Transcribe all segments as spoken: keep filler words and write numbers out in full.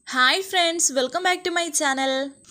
Hi friends, welcome back to my channel.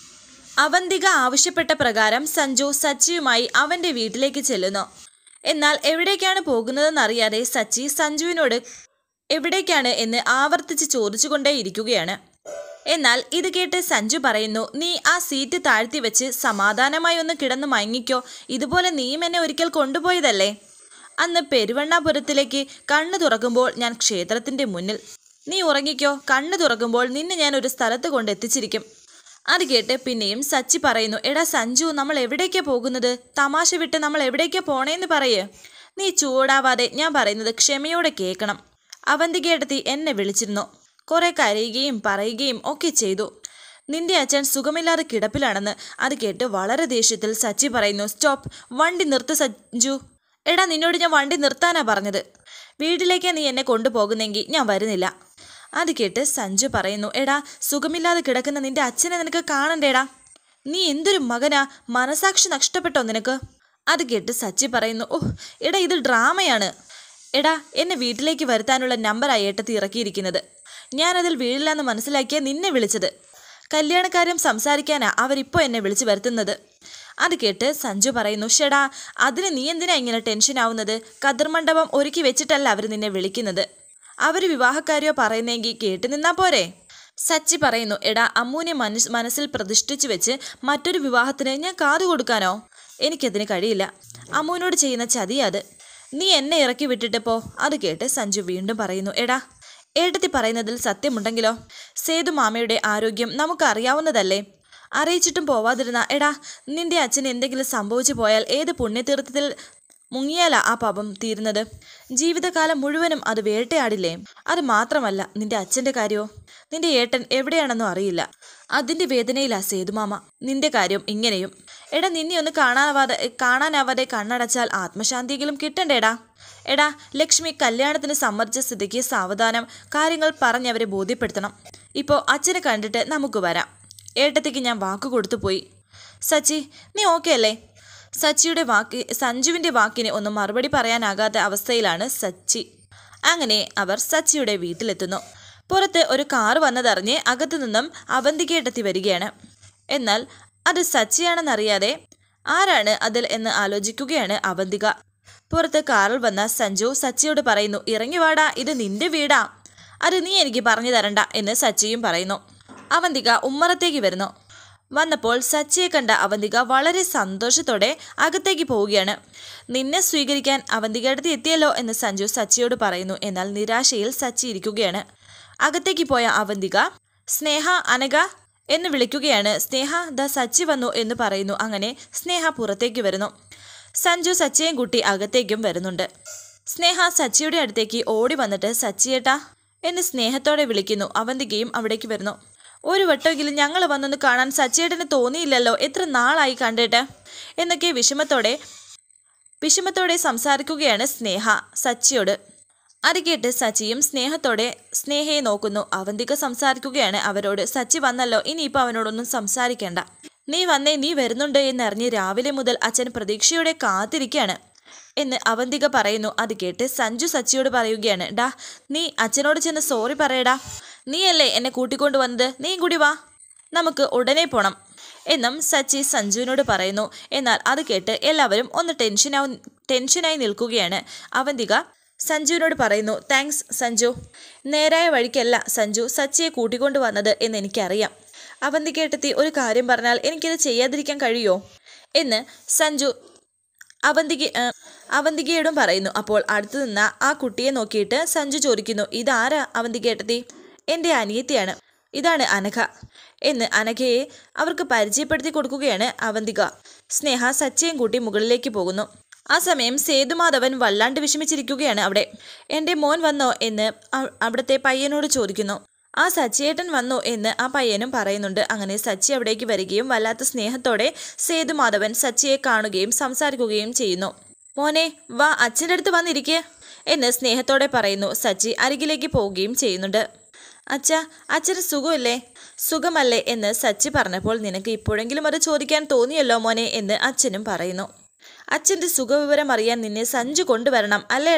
Avantika ആവശ്യപ്പെട്ട പ്രകാരം സഞ്ജു സച്ചിയുമായി അവൻ്റെ വീട്ടിലേക്ക് ചെല്ലുന്നു. എന്നാൽ എവിടേക്കാണ് പോകുന്നതെന്നറിയാതെ സച്ചി സഞ്ജുവിനോട് എവിടേക്കാണ് എന്ന് ആവർത്തിച്ച് ചോദിച്ചുകൊണ്ടേയിരിക്കുകയാണ്. എന്നാൽ ഇത് കേട്ട് സഞ്ജു പറയുന്നു, നീ ആ സീറ്റ് താഴ്ത്തി വെച്ച് സമാധാനമായി ഒന്ന് കിടന്ന് മയങ്ങിക്കോ. ഇതുപോലെ നീയും എന്നെ ഒരിക്കൽ കൊണ്ടുപോയതല്ലേ. അന്ന് പെരുവണ്ണാപുരത്തിലേക്ക് കണ്ണു തുറക്കുമ്പോൾ ഞാൻ ക്ഷേത്രത്തിൻ്റെ മുന്നിൽ. നീ ഉറങ്ങിക്കോ, കണ്ണു തുറക്കുമ്പോൾ നിന്നെ ഞാൻ ഒരു സ്ഥലത്ത് കൊണ്ടെത്തിച്ചിരിക്കും. അത് കേട്ട് പിന്നെയും സച്ചി പറയുന്നു, എടാ സഞ്ജു, നമ്മൾ എവിടേക്കാ പോകുന്നത്? തമാശ വിട്ട് നമ്മൾ എവിടേക്കാ പോണേന്ന് പറയേ. നീ ചൂടാവാതെ ഞാൻ പറയുന്നത് ക്ഷമയോടെ കേൾക്കണം. അവന്തികേടത്തി എന്നെ വിളിച്ചിരുന്നു. കുറെ കരയുകയും പറയുകയും ഒക്കെ ചെയ്തു. നിന്റെ അച്ഛൻ സുഖമില്ലാതെ കിടപ്പിലാണെന്ന്. അത് കേട്ട് വളരെ ദേഷ്യത്തിൽ സച്ചി പറയുന്നു, സ്റ്റോപ്പ്, വണ്ടി നിർത്ത് സഞ്ജു. എടാ, നിന്നോട് ഞാൻ വണ്ടി നിർത്താനാ പറഞ്ഞത്. വീട്ടിലേക്കാ നീ എന്നെ കൊണ്ടുപോകുന്നെങ്കിൽ ഞാൻ വരുന്നില്ല. അത് കേട്ട് സഞ്ജു പറയുന്നു, എടാ, സുഖമില്ലാതെ കിടക്കുന്ന നിന്റെ അച്ഛനെ നിനക്ക് കാണണ്ടേടാ. നീ എന്തൊരു മകനാ, മനസാക്ഷി നഷ്ടപ്പെട്ടോ നിനക്ക്? അത് കേട്ട് സച്ചി പറയുന്നു, ഓഹ് എടാ, ഇത് ഡ്രാമയാണ്. എടാ, എന്നെ വീട്ടിലേക്ക് വരുത്താനുള്ള നമ്പറായി ഏട്ടത്തി ഇറക്കിയിരിക്കുന്നത്. ഞാനതിൽ വീഴില്ലെന്ന് മനസ്സിലാക്കിയാൽ നിന്നെ വിളിച്ചത്. കല്യാണക്കാര്യം സംസാരിക്കാനാ അവരിപ്പോൾ എന്നെ വിളിച്ചു വരുത്തുന്നത്. അത് കേട്ട് സഞ്ജു പറയുന്നു, ഷെടാ, അതിന് നീ എന്തിനാ ഇങ്ങനെ ടെൻഷൻ ആവുന്നത്? കതിർമണ്ഡപം ഒരുക്കി വെച്ചിട്ടല്ല അവർ നിന്നെ വിളിക്കുന്നത്. അവർ വിവാഹക്കാരിയോ പറയുന്നെങ്കിൽ കേട്ട് നിന്നാ പോരെ. സച്ചി പറയുന്നു, എടാ, അമ്മൂനെ മനസ് മനസ്സിൽ പ്രതിഷ്ഠിച്ചു വെച്ച് മറ്റൊരു വിവാഹത്തിന് ഞാൻ കാതു കൊടുക്കാനോ? എനിക്കതിന് കഴിയില്ല. അമ്മൂനോട് ചെയ്യുന്ന ചതിയത്. നീ എന്നെ ഇറക്കി വിട്ടിട്ട് പോ. അത് കേട്ട് സഞ്ജു വീണ്ടും പറയുന്നു, എടാ, ഏട്ടത്തി പറയുന്നതിൽ സത്യമുണ്ടെങ്കിലോ? സേതു മാമയുടെ ആരോഗ്യം നമുക്കറിയാവുന്നതല്ലേ. അറിയിച്ചിട്ടും പോവാതിരുന്ന, എടാ, നിന്റെ അച്ഛന് എന്തെങ്കിലും സംഭവിച്ചു പോയാൽ ഏത് പുണ്യതീർത്ഥത്തിൽ മുങ്ങിയാലാ ആ പാപം തീരുന്നത്? ജീവിതകാലം മുഴുവനും അത് വേട്ടയാടില്ലേ? അത് മാത്രമല്ല, നിന്റെ അച്ഛൻ്റെ കാര്യമോ? നിന്റെ ഏട്ടൻ എവിടെയാണെന്നോ അറിയില്ല. അതിൻ്റെ വേദനയിലാ സേതുമാമ. നിന്റെ കാര്യം ഇങ്ങനെയും. എടാ, നിന്നെ ഒന്ന് കാണാനാവാതെ കാണാനാവാതെ കണ്ണടച്ചാൽ ആത്മശാന്തിയെങ്കിലും കിട്ടണ്ടേടാ. എടാ, ലക്ഷ്മി കല്യാണത്തിന് സമ്മതിച്ച സ്ഥിതിക്ക് സാവധാനം കാര്യങ്ങൾ പറഞ്ഞവരെ ബോധ്യപ്പെടുത്തണം. ഇപ്പോൾ അച്ഛനെ കണ്ടിട്ട് നമുക്ക് വരാം. ഏട്ടത്തിക്ക് ഞാൻ വാക്ക് കൊടുത്തു പോയി. സച്ചി, നീ ഓക്കെ അല്ലേ? സച്ചിയുടെ വാക്ക് സഞ്ജുവിൻ്റെ വാക്കിന് ഒന്നും മറുപടി പറയാനാകാത്ത അവസ്ഥയിലാണ് സച്ചി. അങ്ങനെ അവർ സച്ചിയുടെ വീട്ടിലെത്തുന്നു. പുറത്ത് ഒരു കാർ വന്നതറിഞ്ഞ് അകത്തു നിന്നും അവന്തികേട്ടത്തി വരികയാണ്. എന്നാൽ അത് സച്ചിയാണെന്നറിയാതെ ആരാണ് അതിൽ എന്ന് ആലോചിക്കുകയാണ് അവന്തിക. പുറത്ത് കാറിൽ വന്ന സഞ്ജു സച്ചിയോട് പറയുന്നു, ഇറങ്ങി വാടാ, ഇത് നിന്റെ വീടാ. അത് നീ എനിക്ക് പറഞ്ഞു തരണ്ട എന്ന് സച്ചിയും പറയുന്നു. അവന്തിക ഉമ്മറത്തേക്ക് വരുന്നു. വന്നപ്പോൾ സച്ചിയെ കണ്ട അവന്തിക വളരെ സന്തോഷത്തോടെ അകത്തേക്ക് പോവുകയാണ്. നിന്നെ സ്വീകരിക്കാൻ അവന്തികേടത്തി എത്തിയല്ലോ എന്ന് സഞ്ജു സച്ചിയോട് പറയുന്നു. എന്നാൽ നിരാശയിൽ സച്ചി ഇരിക്കുകയാണ്. അകത്തേക്ക് പോയ അവന്തിക സ്നേഹ, അനഘ എന്ന് വിളിക്കുകയാണ്. സ്നേഹ, ദാ സച്ചി വന്നു എന്ന് പറയുന്നു. അങ്ങനെ സ്നേഹ പുറത്തേക്ക് വരുന്നു. സഞ്ജു സച്ചിയെയും കുട്ടി അകത്തേക്കും വരുന്നുണ്ട്. സ്നേഹ സച്ചിയുടെ അടുത്തേക്ക് ഓടി വന്നിട്ട് സച്ചിയേട്ടാ എന്ന് സ്നേഹത്തോടെ വിളിക്കുന്നു. അവന്തികയും അവിടേക്ക് വരുന്നു. ഒരു വട്ടമെങ്കിലും ഞങ്ങൾ വന്നൊന്ന് കാണാൻ സച്ചിയേട്ടന് തോന്നിയില്ലല്ലോ, എത്ര നാളായി കണ്ടിട്ട് എന്നൊക്കെ വിഷമത്തോടെ വിഷമത്തോടെ സംസാരിക്കുകയാണ് സ്നേഹ സച്ചിയോട്. അത് കേട്ട് സച്ചിയും സ്നേഹത്തോടെ സ്നേഹയെ നോക്കുന്നു. അവന്തിക സംസാരിക്കുകയാണ് അവരോട്, സച്ചി വന്നല്ലോ, ഇനിയിപ്പോൾ അവനോടൊന്നും സംസാരിക്കേണ്ട. നീ വന്നേ, നീ വരുന്നുണ്ട് എന്നറിഞ്ഞ് രാവിലെ മുതൽ അച്ഛൻ പ്രതീക്ഷയോടെ കാത്തിരിക്കുകയാണ് എന്ന് അവന്തിക പറയുന്നു. അത് കേട്ട് സഞ്ജു സച്ചിയോട് പറയുകയാണ്, ഡാ, നീ അച്ഛനോട് ചെന്ന് സോറി പറയടാ. നീയല്ലേ എന്നെ കൂട്ടിക്കൊണ്ടു വന്നത്, നീ കൂടി വാ, നമുക്ക് ഉടനെ പോണം എന്നും സച്ചി സഞ്ജുവിനോട് പറയുന്നു. എന്നാൽ അത് കേട്ട് എല്ലാവരും ഒന്ന് ടെൻഷനാവും ടെൻഷനായി നിൽക്കുകയാണ്. അവന്തിക സഞ്ജുവിനോട് പറയുന്നു, താങ്ക്സ് സഞ്ജു. നേരായ വഴിക്കല്ല സഞ്ജു സച്ചിയെ കൂട്ടിക്കൊണ്ടു വന്നത് എന്ന് എനിക്കറിയാം. അവന്തികേട്ടത്തി ഒരു കാര്യം പറഞ്ഞാൽ എനിക്കിത് ചെയ്യാതിരിക്കാൻ കഴിയുമോ എന്ന് സഞ്ജു അവന്തിക അവന്തികയോടും പറയുന്നു. അപ്പോൾ അടുത്തു നിന്ന ആ കുട്ടിയെ നോക്കിയിട്ട് സഞ്ജു ചോദിക്കുന്നു, ഇതാരാ അവന്തികേട്ടത്തി? എൻ്റെ അനിയത്തിയാണ്, ഇതാണ് അനഘ എന്ന് അനഘയെ അവർക്ക് പരിചയപ്പെടുത്തി കൊടുക്കുകയാണ് അവന്തിക. സ്നേഹ സച്ചിയും കൂട്ടി മുകളിലേക്ക് പോകുന്നു. ആ സമയം സേതുമാധവൻ വല്ലാണ്ട് വിഷമിച്ചിരിക്കുകയാണ് അവിടെ. എൻ്റെ മോൻ വന്നോ എന്ന് അവിടുത്തെ പയ്യനോട് ചോദിക്കുന്നു. ആ സച്ചിയേട്ടൻ വന്നു എന്ന് ആ പയ്യനും പറയുന്നുണ്ട്. അങ്ങനെ സച്ചി അവിടേക്ക് വരികയും വല്ലാത്ത സ്നേഹത്തോടെ സേതുമാധവൻ സച്ചിയെ കാണുകയും സംസാരിക്കുകയും ചെയ്യുന്നു. മോനെ വാ, അച്ഛൻ്റെ അടുത്ത് വന്നിരിക്കേ എന്ന് സ്നേഹത്തോടെ പറയുന്നു. സച്ചി അരികിലേക്ക് പോവുകയും ചെയ്യുന്നുണ്ട്. അച്ഛ, അച്ഛന് സുഖമില്ലേ? സുഖമല്ലേ എന്ന് സച്ചി പറഞ്ഞപ്പോൾ നിനക്ക് ഇപ്പോഴെങ്കിലും അത് ചോദിക്കാൻ തോന്നിയല്ലോ മോനെ എന്ന് അച്ഛനും പറയുന്നു. അച്ഛൻ്റെ സുഖവിവരം അറിയാൻ നിന്നെ സഞ്ജു കൊണ്ടുവരണം അല്ലേടാ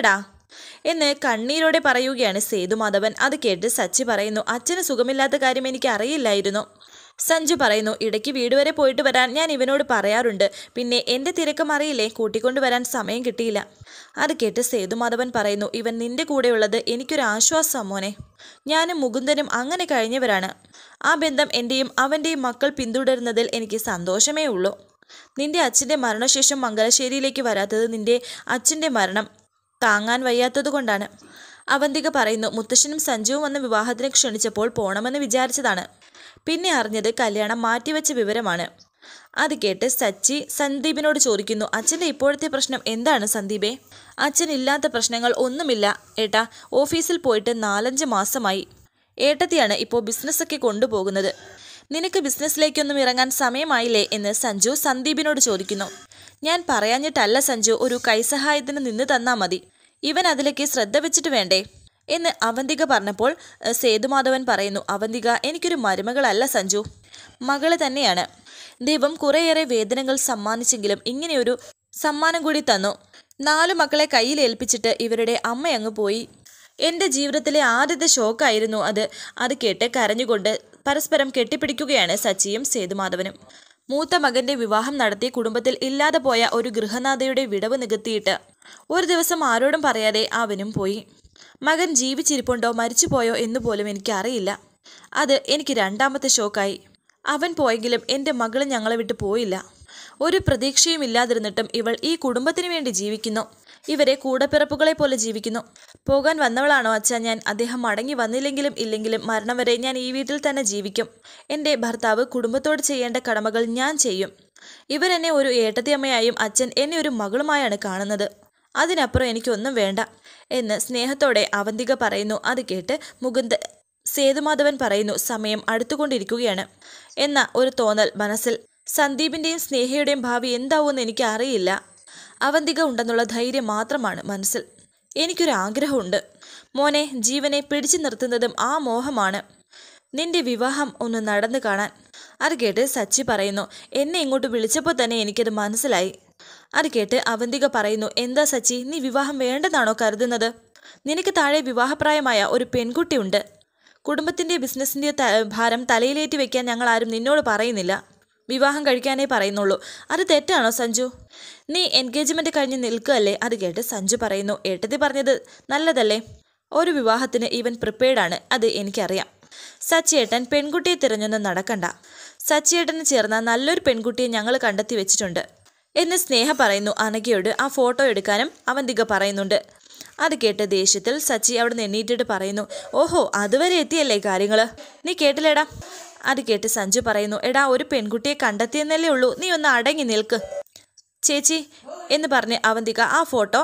എന്ന് കണ്ണീരോടെ പറയുകയാണ് സേതുമാധവൻ. അത് കേട്ട് സച്ചി പറയുന്നു, അച്ഛന് സുഖമില്ലാത്ത കാര്യം എനിക്ക് അറിയില്ലായിരുന്നു. സഞ്ജു പറയുന്നു, ഇടയ്ക്ക് വീട് വരെ പോയിട്ട് വരാൻ ഞാൻ ഇവനോട് പറയാറുണ്ട്. പിന്നെ എൻ്റെ തിരക്കം അറിയില്ലേ, കൂട്ടിക്കൊണ്ടു വരാൻ സമയം കിട്ടിയില്ല. അത് കേട്ട് സേതുമാധവൻ പറയുന്നു, ഇവൻ നിന്റെ കൂടെയുള്ളത് എനിക്കൊരു ആശ്വാസം മോനെ. ഞാനും മുകുന്ദനും അങ്ങനെ കഴിഞ്ഞവരാണ്. ആ ബന്ധം എൻ്റെയും അവൻ്റെയും മക്കൾ പിന്തുടരുന്നതിൽ എനിക്ക് സന്തോഷമേ ഉള്ളൂ. നിന്റെ അച്ഛൻ്റെ മരണശേഷം മംഗലശ്ശേരിയിലേക്ക് വരാത്തത് നിന്റെ അച്ഛൻ്റെ മരണം താങ്ങാൻ വയ്യാത്തത് കൊണ്ടാണ്. അവന്തിക പറയുന്നു, മുത്തശ്ശനും സഞ്ജുവും വന്ന് വിവാഹത്തിന് ക്ഷണിച്ചപ്പോൾ പോണമെന്ന് വിചാരിച്ചതാണ്. പിന്നെ അറിഞ്ഞത് കല്യാണം മാറ്റിവെച്ച വിവരമാണ്. അത് കേട്ട് സച്ചി സന്ദീപിനോട് ചോദിക്കുന്നു, അച്ഛൻ്റെ ഇപ്പോഴത്തെ പ്രശ്നം എന്താണ് സന്ദീപേ? അച്ഛൻ ഇല്ലാത്ത പ്രശ്നങ്ങൾ ഒന്നുമില്ല ഏട്ടാ. ഓഫീസിൽ പോയിട്ട് നാലഞ്ച് മാസമായി. ഏട്ടത്തിയാണ് ഇപ്പോൾ ബിസിനസ്സൊക്കെ കൊണ്ടുപോകുന്നത്. നിനക്ക് ബിസിനസ്സിലേക്കൊന്നും ഇറങ്ങാൻ സമയമായില്ലേ എന്ന് സഞ്ജു സന്ദീപിനോട് ചോദിക്കുന്നു. ഞാൻ പറയാഞ്ഞിട്ടല്ല സഞ്ജു, ഒരു കൈസഹായത്തിന് നിന്ന് തന്നാ മതി. ഇവൻ അതിലേക്ക് ശ്രദ്ധ വെച്ചിട്ട് വേണ്ടേ എന്ന് അവന്തിക പറഞ്ഞപ്പോൾ സേതുമാധവൻ പറയുന്നു, അവന്തിക എനിക്കൊരു മരുമകളല്ല സഞ്ജു, മകള് തന്നെയാണ്. ദൈവം കുറേയേറെ വേദനകൾ സമ്മാനിച്ചെങ്കിലും ഇങ്ങനെയൊരു സമ്മാനം കൂടി തന്നു. നാലു മക്കളെ കയ്യിൽ ഏൽപ്പിച്ചിട്ട് ഇവരുടെ അമ്മ അങ്ങ് പോയി. എൻ്റെ ജീവിതത്തിലെ ആദ്യത്തെ ഷോക്കായിരുന്നു അത്. അത് കേട്ട് കരഞ്ഞുകൊണ്ട് പരസ്പരം കെട്ടിപ്പിടിക്കുകയാണ് സച്ചിയും സേതുമാധവനും. മൂത്ത മകന്റെ വിവാഹം നടത്തി കുടുംബത്തിൽ ഇല്ലാതെ പോയ ഒരു ഗൃഹനാഥയുടെ വിടവ് നികത്തിയിട്ട് ഒരു ദിവസം ആരോടും പറയാതെ അവനും പോയി. മകൻ ജീവിച്ചിരിപ്പുണ്ടോ മരിച്ചുപോയോ എന്നുപോലും എനിക്കറിയില്ല. അത് എനിക്ക് രണ്ടാമത്തെ ഷോക്കായി. അവൻ പോയെങ്കിലും എൻ്റെ മകൾ ഞങ്ങളെ വിട്ടു പോയില്ല. ഒരു പ്രതീക്ഷയും ഇല്ലാതിരുന്നിട്ടും ഇവൾ ഈ കുടുംബത്തിന് വേണ്ടി ജീവിക്കുന്നു. ഇവരെ കൂടപ്പിറപ്പുകളെ പോലെ ജീവിക്കുന്നു. പോകാൻ വന്നവളാണോ അച്ഛാ ഞാൻ? അദ്ദേഹം മടങ്ങി വന്നില്ലെങ്കിലും ഇല്ലെങ്കിലും മരണം വരെ ഞാൻ ഈ വീട്ടിൽ തന്നെ ജീവിക്കും. എൻ്റെ ഭർത്താവ് കുടുംബത്തോട് ചെയ്യേണ്ട കടമകൾ ഞാൻ ചെയ്യും. ഇവരെന്നെ ഒരു ഏട്ടത്തിയമ്മയായും അച്ഛൻ എന്നെ ഒരു മകളുമായാണ് കാണുന്നത്. അതിനപ്പുറം എനിക്കൊന്നും വേണ്ട എന്ന് സ്നേഹത്തോടെ അവന്തിക പറയുന്നു. അത് കേട്ട് മുകുന്ദ സേതുമാധവൻ പറയുന്നു, സമയം അടുത്തുകൊണ്ടിരിക്കുകയാണ് എന്ന ഒരു തോന്നൽ മനസ്സിൽ. സന്ദീപിൻ്റെയും സ്നേഹയുടെയും ഭാവി എന്താവുമെന്ന് എനിക്ക് അറിയില്ല. അവന്തിക ഉണ്ടെന്നുള്ള ധൈര്യം മാത്രമാണ് മനസ്സിൽ. എനിക്കൊരു ആഗ്രഹമുണ്ട് മോനെ, ജീവനെ പിടിച്ചു നിർത്തുന്നതും ആ മോഹമാണ്. നിന്റെ വിവാഹം ഒന്ന് നടന്നു കാണാൻ. അത് കേട്ട് സച്ചി പറയുന്നു, എന്നെ ഇങ്ങോട്ട് വിളിച്ചപ്പോൾ തന്നെ എനിക്കത് മനസ്സിലായി. അത് കേട്ട് അവന്തിക പറയുന്നു, എന്താ സച്ചി, നീ വിവാഹം വേണ്ടെന്നാണോ കരുതുന്നത്? നിനക്ക് താഴെ വിവാഹപ്രായമായ ഒരു പെൺകുട്ടിയുണ്ട്. കുടുംബത്തിൻ്റെ ബിസിനസ്സിൻ്റെ ഭാരം തലയിലേറ്റി വെക്കാൻ ഞങ്ങൾ ആരും നിന്നോട് പറയുന്നില്ല. വിവാഹം കഴിക്കാനേ പറയുന്നുള്ളൂ. അത് തെറ്റാണോ സഞ്ജു? നീ എൻഗേജ്മെൻറ്റ് കഴിഞ്ഞ് നിൽക്കുകയല്ലേ? അത് കേട്ട് സഞ്ജു പറയുന്നു, ഏട്ടത്തി പറഞ്ഞത് നല്ലതല്ലേ? ഒരു വിവാഹത്തിന് ഇവൻ പ്രിപ്പയർഡാണ്, അത് എനിക്കറിയാം. സച്ചിയേട്ടൻ പെൺകുട്ടിയെ തിരഞ്ഞൊന്നും നടക്കണ്ട. സച്ചിയേട്ടന് ചേർന്ന നല്ലൊരു പെൺകുട്ടിയെ ഞങ്ങൾ കണ്ടെത്തി വെച്ചിട്ടുണ്ട് എന്ന് സ്നേഹ പറയുന്നു. അനഘയോട് ആ ഫോട്ടോ എടുക്കാനും അവന്തിക പറയുന്നുണ്ട്. അത് കേട്ട് ദേഷ്യത്തിൽ സച്ചി അവിടെ നിന്ന് എണ്ണീറ്റിട്ട് പറയുന്നു, ഓഹോ അതുവരെ എത്തിയല്ലേ കാര്യങ്ങൾ? നീ കേട്ടില്ലേടാ? അത് കേട്ട് സഞ്ജു പറയുന്നു, എടാ ഒരു പെൺകുട്ടിയെ കണ്ടെത്തിയെന്നല്ലേ ഉള്ളൂ, നീ ഒന്ന് അടങ്ങി നിൽക്ക് ചേച്ചി എന്ന് പറഞ്ഞ് അവന്തിക ആ ഫോട്ടോ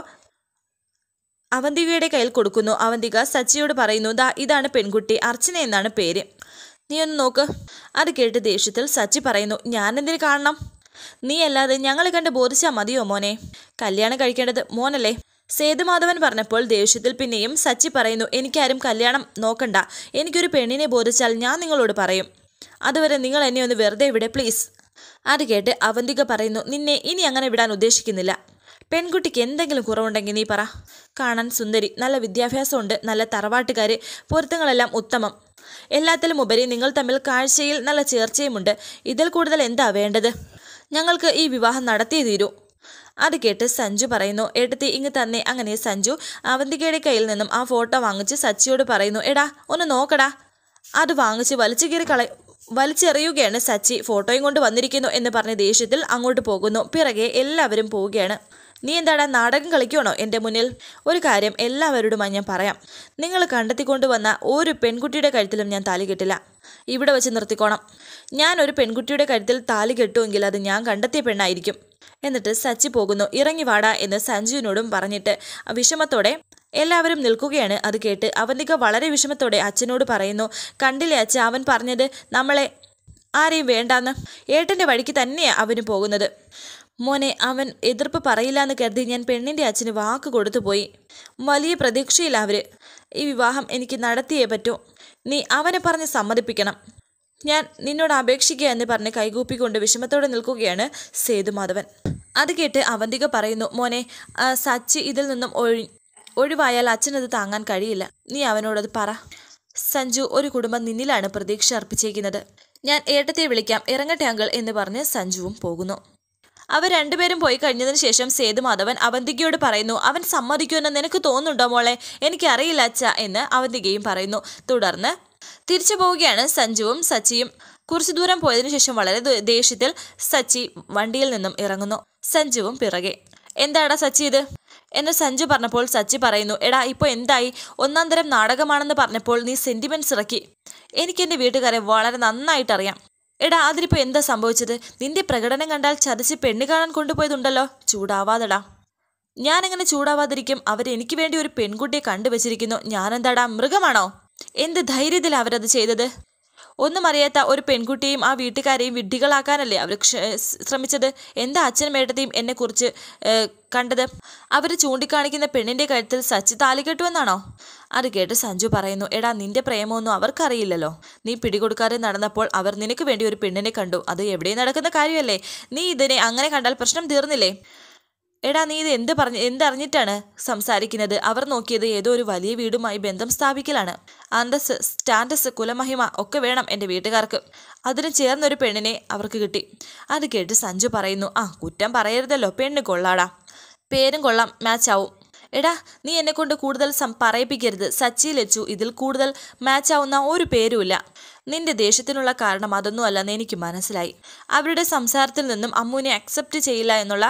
അവന്തികയുടെ കയ്യിൽ കൊടുക്കുന്നു. അവന്തിക സച്ചിയോട് പറയുന്നു, ദാ ഇതാണ് പെൺകുട്ടി, അർച്ചന എന്നാണ് പേര്, നീ ഒന്ന് നോക്ക്. അത് കേട്ട് ദേഷ്യത്തിൽ സച്ചി പറയുന്നു, ഞാനെന്തിനു കാണണം? നീ അല്ലാതെ ഞങ്ങളെ കണ്ട് ബോധിച്ചാൽ മതിയോ മോനെ? കല്യാണം കഴിക്കേണ്ടത് മോനല്ലേ? സേതുമാധവൻ പറഞ്ഞപ്പോൾ ദേഷ്യത്തിൽ പിന്നെയും സച്ചി പറയുന്നു, എനിക്കാരും കല്യാണം നോക്കണ്ട. എനിക്കൊരു പെണ്ണിനെ ബോധിച്ചാൽ ഞാൻ നിങ്ങളോട് പറയും. അതുവരെ നിങ്ങൾ എന്നെ ഒന്ന് വെറുതെ വിടെ പ്ലീസ്. അത് കേട്ട് അവന്തിക പറയുന്നു, നിന്നെ ഇനി അങ്ങനെ വിടാൻ ഉദ്ദേശിക്കുന്നില്ല. പെൺകുട്ടിക്ക് എന്തെങ്കിലും കുറവുണ്ടെങ്കിൽ നീ പറ. കാണാൻ സുന്ദരി, നല്ല വിദ്യാഭ്യാസമുണ്ട്, നല്ല തറവാട്ടുകാര്, പൊരുത്തങ്ങളെല്ലാം ഉത്തമം. എല്ലാത്തിലും ഉപരി നിങ്ങൾ തമ്മിൽ കാഴ്ചയിൽ നല്ല ചേർച്ചയുമുണ്ട്. ഇതിൽ കൂടുതൽ എന്താ വേണ്ടത്? ഞങ്ങൾക്ക് ഈ വിവാഹം നടത്തിയേ തീരൂ. അത് കേട്ട് സഞ്ജു പറയുന്നു, ഏട്ടത്തി ഇങ്ങ് തന്നെ. അങ്ങനെ സഞ്ജു അവന്തികയുടെ കയ്യിൽ നിന്നും ആ ഫോട്ടോ വാങ്ങിച്ച് സച്ചിയോട് പറയുന്നു, എടാ ഒന്ന് നോക്കടാ. അത് വാങ്ങിച്ച് വലിച്ചു കീറി കള വലിച്ചെറിയുകയാണ് സച്ചി. ഫോട്ടോയും കൊണ്ട് വന്നിരിക്കുന്നു എന്ന് പറഞ്ഞ ദേഷ്യത്തിൽ അങ്ങോട്ട് പോകുന്നു. പിറകെ എല്ലാവരും പോവുകയാണ്. നീ എന്താടാ നാടകം കളിക്കുവാണോ എൻ്റെ മുന്നിൽ? ഒരു കാര്യം എല്ലാവരോടുമായി ഞാൻ പറയാം, നിങ്ങൾ കണ്ടെത്തിക്കൊണ്ടുവന്ന ഒരു പെൺകുട്ടിയുടെ കഴുത്തിലും ഞാൻ താലി കെട്ടില്ല. ഇവിടെ വെച്ച് നിർത്തിക്കോണം. ഞാൻ ഒരു പെൺകുട്ടിയുടെ കഴുത്തിൽ താലി കെട്ടുമെങ്കിൽ അത് ഞാൻ കണ്ടെത്തിയ പെണ്ണായിരിക്കും. എന്നിട്ട് സച്ചി പോകുന്നു. ഇറങ്ങി വാടാ എന്ന് സഞ്ജുവിനോടും പറഞ്ഞിട്ട് വിഷമത്തോടെ എല്ലാവരും നിൽക്കുകയാണ്. അത് കേട്ട് അവന്തിക വളരെ വിഷമത്തോടെ അച്ഛനോട് പറയുന്നു, കണ്ടില്ലേ അച്ഛ, അവൻ പറഞ്ഞത് നമ്മളെ ആരെയും വേണ്ടാന്ന്. ഏട്ടൻ്റെ വഴിക്ക് തന്നെയാണ് അവന് പോകുന്നത്. മോനെ, അവൻ എതിർപ്പ് പറയില്ല എന്ന് കരുതി ഞാൻ പെണ്ണിൻ്റെ അച്ഛന് വാക്ക് കൊടുത്തു പോയി. വലിയ പ്രതീക്ഷയില്ല അവർ. ഈ വിവാഹം എനിക്ക് നടത്തിയേ പറ്റൂ. നീ അവനെ പറഞ്ഞ് സമ്മതിപ്പിക്കണം. ഞാൻ നിന്നോട് അപേക്ഷിക്കുക എന്ന് പറഞ്ഞ് കൈകൂപ്പിക്കൊണ്ട് വിഷമത്തോടെ നിൽക്കുകയാണ് സേതുമാധവൻ. അത് കേട്ട് അവന്തിക പറയുന്നു, മോനെ, സച്ചി ഇതിൽ നിന്നും ഒഴി ഒഴിവായാൽ അച്ഛനത് താങ്ങാൻ കഴിയില്ല. നീ അവനോടത് പറ. സഞ്ജു, ഒരു കുടുംബം നിന്നിലാണ് പ്രതീക്ഷ അർപ്പിച്ചേക്കുന്നത്. ഞാൻ ഏട്ടത്തെ വിളിക്കാം, ഇറങ്ങട്ടെ അങ്കിൾ എന്ന് പറഞ്ഞ് സഞ്ജുവും പോകുന്നു. അവർ രണ്ടുപേരും പോയി കഴിഞ്ഞതിന് ശേഷം സേതുമാധവൻ അവന്തികയോട് പറയുന്നു, അവൻ സമ്മതിക്കുമെന്ന് നിനക്ക് തോന്നുന്നുണ്ടോ മോളെ? എനിക്കറിയില്ല അച്ഛ എന്ന് അവന്തികയും പറയുന്നു. തുടർന്ന് തിരിച്ചു പോവുകയാണ് സഞ്ജുവും സച്ചിയും. കുറച്ചു ദൂരം പോയതിനു ശേഷം വളരെ ദേഷ്യത്തിൽ സച്ചി വണ്ടിയിൽ നിന്നും ഇറങ്ങുന്നു. സഞ്ജുവും പിറകെ. എന്താടാ സച്ചി ഇത് എന്ന് സഞ്ജു പറഞ്ഞപ്പോൾ സച്ചി പറയുന്നു, എടാ ഇപ്പോൾ എന്തായി? ഒന്നാം തരം നാടകമാണെന്ന് പറഞ്ഞപ്പോൾ നീ സെന്റിമെന്റ്സ് ഇറക്കി. എനിക്കെൻ്റെ വീട്ടുകാരെ വളരെ നന്നായിട്ടറിയാം. എടാ അതിനിപ്പോൾ എന്താ സംഭവിച്ചത്? നിന്റെ പ്രകടനം കണ്ടാൽ ചതച്ച് പെണ്ണ് കാണാൻ കൊണ്ടുപോയതുണ്ടല്ലോ. ചൂടാവാതെടാ. ഞാനെങ്ങനെ ചൂടാവാതിരിക്കും? അവരെനിക്ക് വേണ്ടി ഒരു പെൺകുട്ടിയെ കണ്ടുവച്ചിരിക്കുന്നു. ഞാനെന്താടാ മൃഗമാണോ? എന്ത് ധൈര്യത്തിൽ അവരത് ചെയ്തത്? ഒന്നും അറിയാത്ത ഒരു പെൺകുട്ടിയെയും ആ വീട്ടുകാരെയും വിഡ്ഢികളാക്കാനല്ലേ അവർ ശ്രമിച്ചത്? എന്താ അച്ഛനും ഏട്ടത്തെയും എന്നെക്കുറിച്ച് കണ്ടത്? അവർ ചൂണ്ടിക്കാണിക്കുന്ന പെണ്ണിൻ്റെ കഴുത്തിൽ സച്ചി താലി കെട്ടുമെന്നാണോ? അത് കേട്ട് സഞ്ജു പറയുന്നു, എടാ നിന്റെ പ്രേമമൊന്നും അവർക്കറിയില്ലല്ലോ. നീ പിടികൊടുക്കാതെ നടന്നപ്പോൾ അവർ നിനക്ക് വേണ്ടി ഒരു പെണ്ണിനെ കണ്ടു. അത് എവിടെയും നടക്കുന്ന കാര്യമല്ലേ? നീ ഇതിനെ അങ്ങനെ കണ്ടാൽ പ്രശ്നം തീർന്നില്ലേ? എടാ നീ ഇത് എന്ത് പറഞ്ഞ് എന്തറിഞ്ഞിട്ടാണ് സംസാരിക്കുന്നത്? അവർ നോക്കിയത് ഏതോ ഒരു വലിയ വീടുമായി ബന്ധം സ്ഥാപിക്കലാണ്. അന്തസ്, സ്റ്റാറ്റസ്, കുലമഹിമ ഒക്കെ വേണം എൻ്റെ വീട്ടുകാർക്ക്. അതിന് ചേർന്നൊരു പെണ്ണിനെ അവർക്ക് കിട്ടി. അത് കേട്ട് സഞ്ജു പറയുന്നു, ആ കുറ്റം പറയരുതല്ലോ, പെണ്ണ് കൊള്ളാടാ, പേരും കൊള്ളാം, മാച്ച് ആവും. എടാ നീ എന്നെ കൊണ്ട് കൂടുതൽ സം പറയിപ്പിക്കരുത്. സച്ചി ലച്ചു ഇതിൽ കൂടുതൽ മാച്ച് ആവുന്ന ഒരു പേരുമില്ല. നിന്റെ ദേഷ്യത്തിനുള്ള കാരണം അതൊന്നും അല്ലെന്ന് എനിക്ക് മനസ്സിലായി. അവരുടെ സംസാരത്തിൽ നിന്നും അമ്മുവിനെ അക്സെപ്റ്റ് ചെയ്യില്ല എന്നുള്ള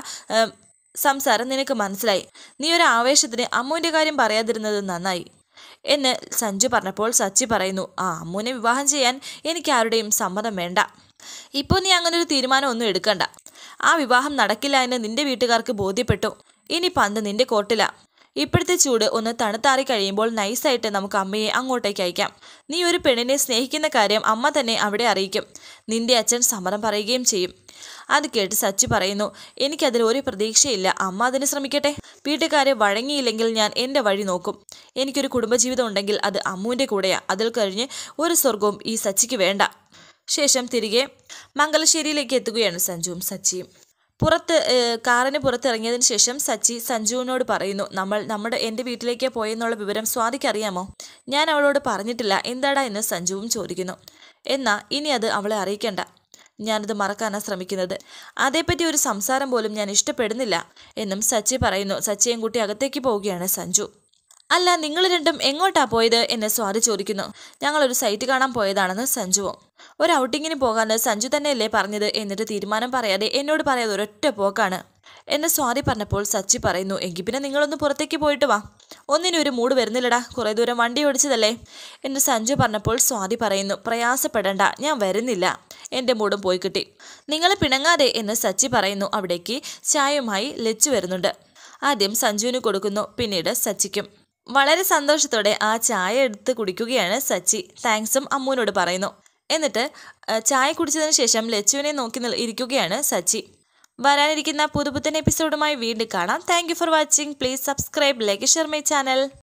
സംസാരം നിനക്ക് മനസ്സിലായി. നീ ഒരു ആവേശത്തിന് അമ്മുവിൻ്റെ കാര്യം പറയാതിരുന്നത് നന്നായി എന്ന് സഞ്ജു പറഞ്ഞപ്പോൾ സച്ചി പറയുന്നു, ആ അമ്മുവിനെ വിവാഹം ചെയ്യാൻ എനിക്ക് ആരുടെയും സമ്മതം വേണ്ട. ഇപ്പോൾ നീ അങ്ങനെ ഒരു തീരുമാനം ഒന്നും എടുക്കണ്ട. ആ വിവാഹം നടക്കില്ല എന്ന് നിന്റെ വീട്ടുകാർക്ക് ബോധ്യപ്പെട്ടു. ഇനി പന്ത് നിന്റെ കോർട്ടില. ഇപ്പോഴത്തെ ചൂട് ഒന്ന് തണുത്താറി കഴിയുമ്പോൾ നൈസായിട്ട് നമുക്ക് അമ്മയെ അങ്ങോട്ടേക്ക് അയക്കാം. നീ ഒരു പെണ്ണിനെ സ്നേഹിക്കുന്ന കാര്യം അമ്മ തന്നെ അവിടെ അറിയിക്കും. നിന്റെ അച്ഛൻ സമ്മതം പറയുകയും ചെയ്യും. അത് കേട്ട് സച്ചി പറയുന്നു, എനിക്കതിൽ ഒരു പ്രതീക്ഷയില്ല. അമ്മ അതിന് ശ്രമിക്കട്ടെ. വീട്ടുകാരെ വഴങ്ങിയില്ലെങ്കിൽ ഞാൻ എൻ്റെ വഴി നോക്കും. എനിക്കൊരു കുടുംബജീവിതം ഉണ്ടെങ്കിൽ അത് അമ്മുവിൻ്റെ കൂടെയാ. അതിൽ കഴിഞ്ഞ് ഒരു സ്വർഗവും ഈ സച്ചിക്ക് വേണ്ട. ശേഷം തിരികെ മംഗലശ്ശേരിയിലേക്ക് എത്തുകയാണ് സഞ്ജുവും സച്ചിയും. പുറത്ത് കാറിന് പുറത്തിറങ്ങിയതിന് ശേഷം സച്ചി സഞ്ജുവിനോട് പറയുന്നു, നമ്മൾ നമ്മുടെ എൻ്റെ വീട്ടിലേക്ക് പോയെന്നുള്ള വിവരം സ്വാതിക്ക് അറിയാമോ? ഞാൻ അവളോട് പറഞ്ഞിട്ടില്ല. എന്താടാ എന്ന് സഞ്ജുവും ചോദിക്കുന്നു. എന്നാ ഇനി അത് അവളെ അറിയിക്കണ്ട. ഞാനത് മറക്കാനാണ് ശ്രമിക്കുന്നത്. അതേപ്പറ്റി ഒരു സംസാരം പോലും ഞാൻ ഇഷ്ടപ്പെടുന്നില്ല എന്നും സച്ചി പറയുന്നു. സച്ചിയും കൂട്ടി അകത്തേക്ക് പോവുകയാണ് സഞ്ജു. അല്ല നിങ്ങൾ രണ്ടും എങ്ങോട്ടാ പോയത് എന്ന് സ്വാതി ചോദിക്കുന്നു. ഞങ്ങളൊരു സൈറ്റ് കാണാൻ പോയതാണെന്ന് സഞ്ജുവും. ഒരു ഔട്ടിങ്ങിന് പോകാൻ സഞ്ജു തന്നെയല്ലേ പറഞ്ഞത്? എന്നിട്ട് തീരുമാനം പറയാതെ എന്നോട് പറയാതെ ഒരൊറ്റ പോക്കാണ് എന്ന് സ്വാതി പറഞ്ഞപ്പോൾ സച്ചി പറയുന്നു, എങ്കിൽ പിന്നെ നിങ്ങളൊന്ന് പുറത്തേക്ക് പോയിട്ട് വാ. ഒന്നിനും ഒരു മൂഡ് വരുന്നില്ലടാ, കുറേ ദൂരം വണ്ടി ഓടിച്ചതല്ലേ എന്ന് സഞ്ജു പറഞ്ഞപ്പോൾ സ്വാതി പറയുന്നു, പ്രയാസപ്പെടണ്ട, ഞാൻ വരുന്നില്ല, എൻ്റെ മൂടും പോയി കിട്ടി. നിങ്ങൾ പിണങ്ങാതെ എന്ന് സച്ചി പറയുന്നു. അവിടേക്ക് ചായയുമായി ലച്ചു വരുന്നുണ്ട്. ആദ്യം സഞ്ജുവിന് കൊടുക്കുന്നു, പിന്നീട് സച്ചിക്കും. വളരെ സന്തോഷത്തോടെ ആ ചായ എടുത്ത് കുടിക്കുകയാണ് സച്ചി. താങ്ക്സും അമ്മുവിനോട് പറയുന്നു. എന്നിട്ട് ചായ കുടിച്ചതിന് ശേഷം ലച്ചുവിനെ നോക്കി ഇരിക്കുകയാണ് സച്ചി. വരാനിരിക്കുന്ന പുതുപുത്തൻ എപ്പിസോഡുമായി വീണ്ടും കാണാം. Thank you for watching. Please subscribe, like, share my channel.